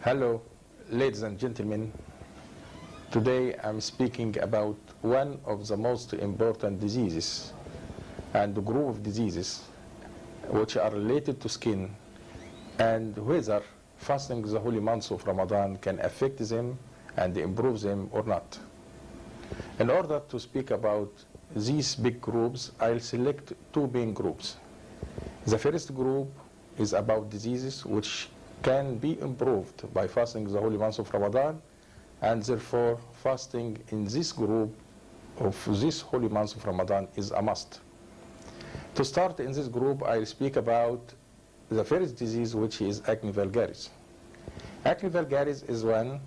Hello, ladies and gentlemen. Today I'm speaking about one of the most important diseases and group of diseases which are related to skin and whether fasting the holy months of Ramadan can affect them and improve them or not. In order to speak about these big groups, I'll select two main groups. The first group is about diseases which can be improved by fasting the holy months of Ramadan, and therefore fasting in this group of this holy months of Ramadan is a must. To start in this group, I'll speak about the first disease, which is acne vulgaris. Acne vulgaris is one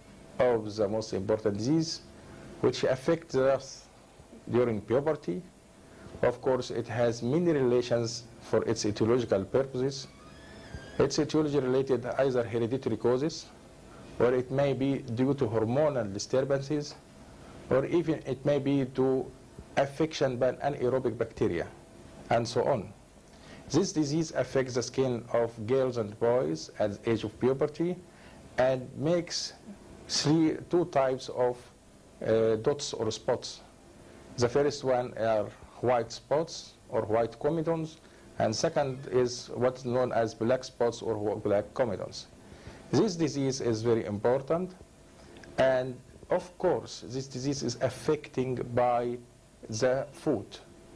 of the most important disease which affects us during puberty. Of course, it has many relations for its etiological purposes. It's etiology related either hereditary causes, or it may be due to hormonal disturbances, or even it may be to affection by anaerobic bacteria, and so on. This disease affects the skin of girls and boys at the age of puberty and makes two types of dots or spots. The first one are white spots or white comedones, and second is what's known as black spots or black comedones. This disease is very important, and of course this disease is affecting by the food.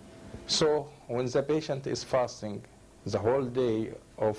So when the patient is fasting the whole day of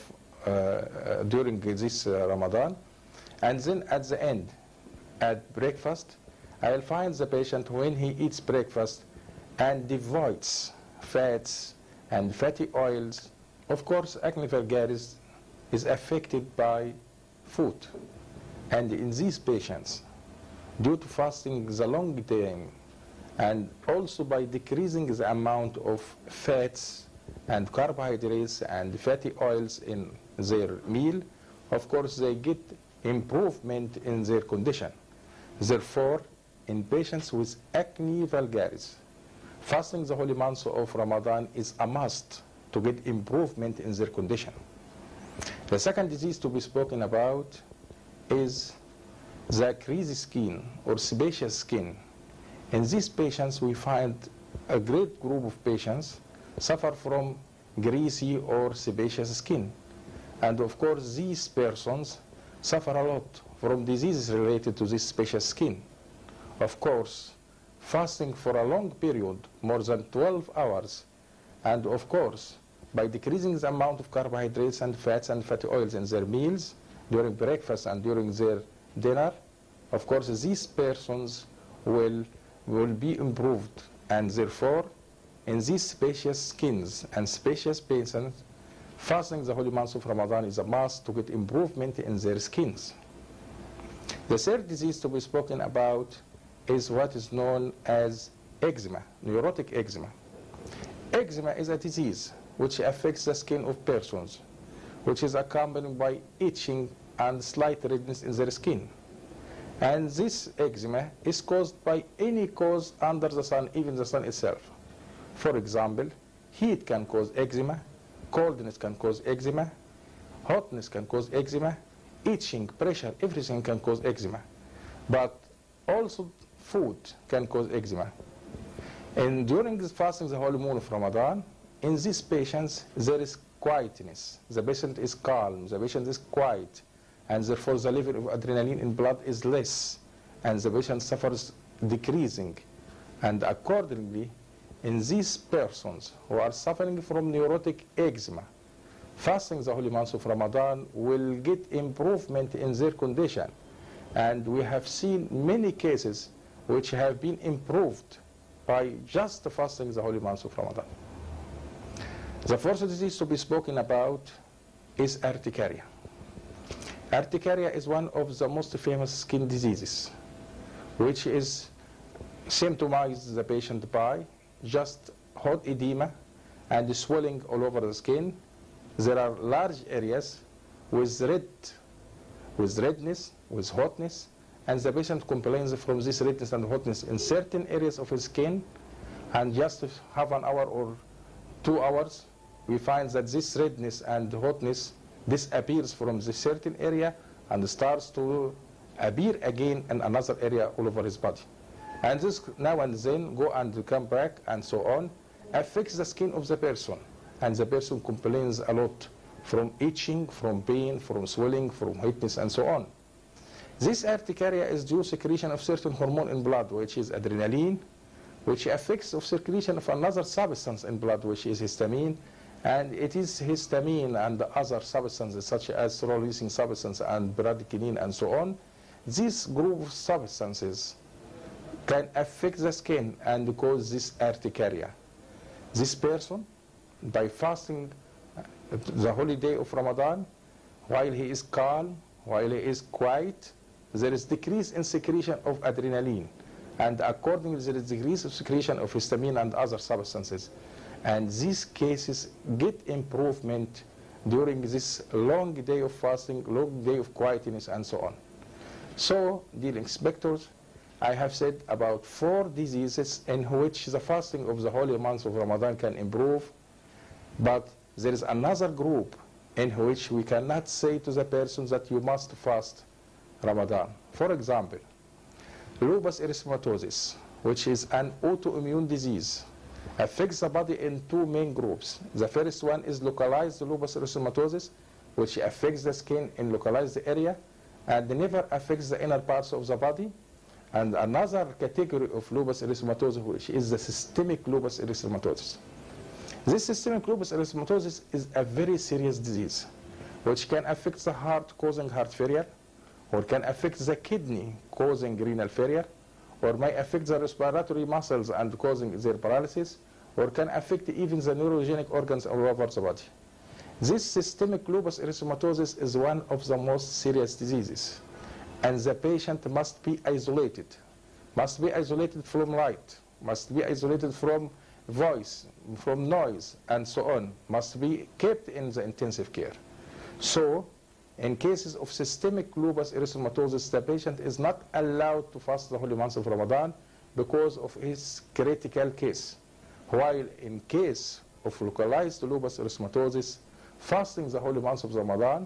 during this Ramadan, and then at the end at breakfast, I'll find the patient when he eats breakfast and devoids fats and fatty oils. Of course, acne vulgaris is affected by food. And in these patients, due to fasting the long time, and also by decreasing the amount of fats and carbohydrates and fatty oils in their meal, of course, they get improvement in their condition. Therefore, in patients with acne vulgaris, fasting the holy months of Ramadan is a must to get improvement in their condition. The second disease to be spoken about is the greasy skin or sebaceous skin. In these patients, we find a great group of patients suffer from greasy or sebaceous skin. And of course, these persons suffer a lot from diseases related to this sebaceous skin. Of course, fasting for a long period, more than 12 hours, and of course, by decreasing the amount of carbohydrates and fats and fatty oils in their meals, during breakfast and during their dinner, of course, these persons will be improved. And therefore, in these sebaceous skins and sebaceous patients, fasting the holy months of Ramadan is a must to get improvement in their skins. The third disease to be spoken about is what is known as eczema, neurotic eczema. Eczema is a disease which affects the skin of persons, which is accompanied by itching and slight redness in their skin. And this eczema is caused by any cause under the sun, even the sun itself. For example, heat can cause eczema, coldness can cause eczema, hotness can cause eczema, itching, pressure, everything can cause eczema. But also food can cause eczema. And during this fasting, the holy moon of Ramadan, in these patients, there is quietness. The patient is calm, the patient is quiet, and therefore the level of adrenaline in blood is less, and the patient suffers decreasing. And accordingly, in these persons who are suffering from neurotic eczema, fasting the holy months of Ramadan will get improvement in their condition. And we have seen many cases which have been improved by just fasting the holy months of Ramadan. The fourth disease to be spoken about is urticaria. Urticaria is one of the most famous skin diseases, which is symptomized the patient by just hot edema and swelling all over the skin. There are large areas with redness, with hotness, and the patient complains from this redness and hotness in certain areas of his skin, and just half an hour or 2 hours, we find that this redness and hotness disappears from the certain area, and starts to appear again in another area all over his body. And this now and then go and come back and so on, affects the skin of the person. And the person complains a lot from itching, from pain, from swelling, from weakness, and so on. This urticaria is due to secretion of certain hormone in blood, which is adrenaline, which affects the secretion of another substance in blood, which is histamine. And it is histamine and other substances, such as releasing substance and bradykinin and so on. This group of substances can affect the skin and cause this urticaria. This person, by fasting the holy day of Ramadan, while he is calm, while he is quiet, there is decrease in secretion of adrenaline. And accordingly, there is decrease of secretion of histamine and other substances. And these cases get improvement during this long day of fasting, long day of quietness, and so on. So, dear inspectors, I have said about 4 diseases in which the fasting of the holy month of Ramadan can improve, but there is another group in which we cannot say to the person that you must fast Ramadan. For example, lupus erythematosus, which is an autoimmune disease, affects the body in 2 main groups. The first one is localized lupus erythematosus, which affects the skin in localized area and never affects the inner parts of the body. And another category of lupus erythematosus, which is the systemic lupus erythematosus. This systemic lupus erythematosus is a very serious disease, which can affect the heart, causing heart failure, or can affect the kidney, causing renal failure, or may affect the respiratory muscles and causing their paralysis, or can affect even the neurogenic organs all over the body. This systemic lupus erythematosus is one of the most serious diseases, and the patient must be isolated from light, must be isolated from voice, from noise, and so on, must be kept in the intensive care. So, in cases of systemic lupus erythematosus, the patient is not allowed to fast the holy month of Ramadan because of his critical case. While in case of localized lupus erythematosus, fasting the holy month of Ramadan,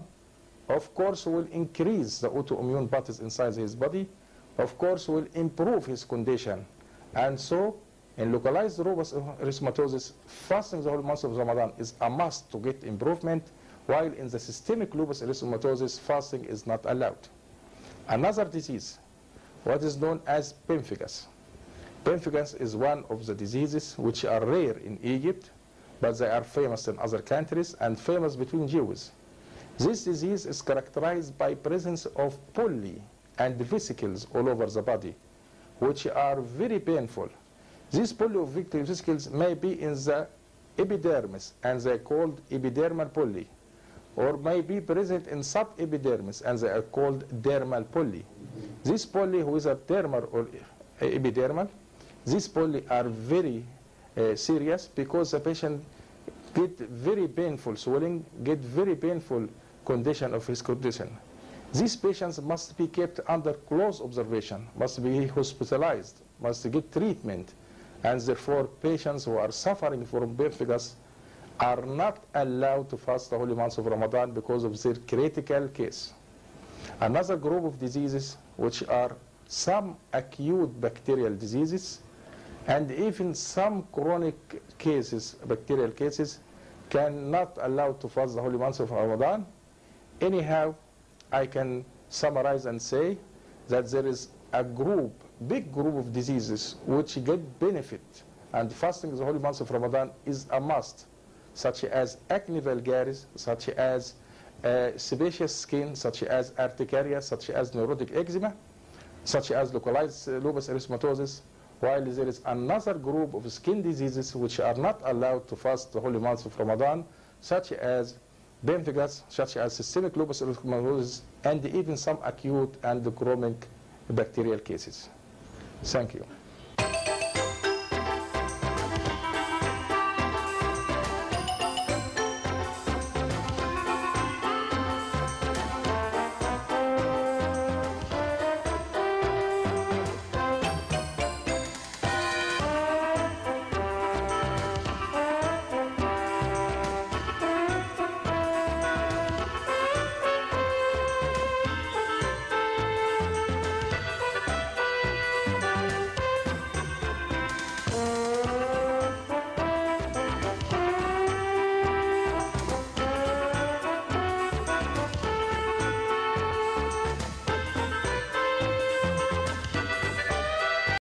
of course, will increase the autoimmune parties inside his body, of course, will improve his condition. And so, in localized lupus erythematosus, fasting the holy month of Ramadan is a must to get improvement, while in the systemic lupus erythematosus, fasting is not allowed. Another disease, what is known as pemphigus. Pemphigus is one of the diseases which are rare in Egypt, but they are famous in other countries and famous between Jews. This disease is characterized by presence of pulli and vesicles all over the body, which are very painful. These pulli or vesicles may be in the epidermis, and they are called epidermal pulli, or may be present in subepidermis, and they are called dermal pulli. These pulli, whether dermal or epidermal, these pulli are very serious because the patient get very painful swelling, get very painful condition of his condition. These patients must be kept under close observation, must be hospitalized, must get treatment, and therefore patients who are suffering from pemphigus are not allowed to fast the holy month of Ramadan because of their critical case. Another group of diseases, which are some acute bacterial diseases and even some chronic cases, bacterial cases, cannot allow to fast the holy month of Ramadan. Anyhow, I can summarize and say that there is a group, big group of diseases which get benefit, and fasting the holy month of Ramadan is a must, such as acne vulgaris, such as sebaceous skin, such as urticaria, such as neurotic eczema, such as localized lupus erythematosus, while there is another group of skin diseases which are not allowed to fast the holy month of Ramadan, such as pemphigus, such as systemic lupus erythematosus, and even some acute and chronic bacterial cases. Thank you.